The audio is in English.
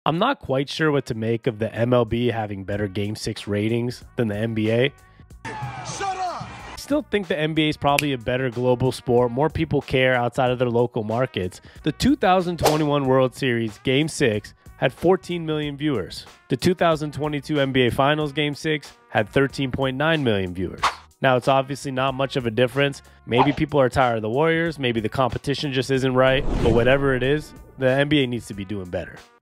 I'm not quite sure what to make of the MLB having better Game 6 ratings than the NBA. Shut up! I still think the NBA is probably a better global sport. More people care outside of their local markets. The 2021 World Series Game 6 had 14 million viewers. The 2022 NBA Finals Game 6 had 13.9 million viewers. Now, it's obviously not much of a difference. Maybe people are tired of the Warriors. Maybe the competition just isn't right. But whatever it is, the NBA needs to be doing better.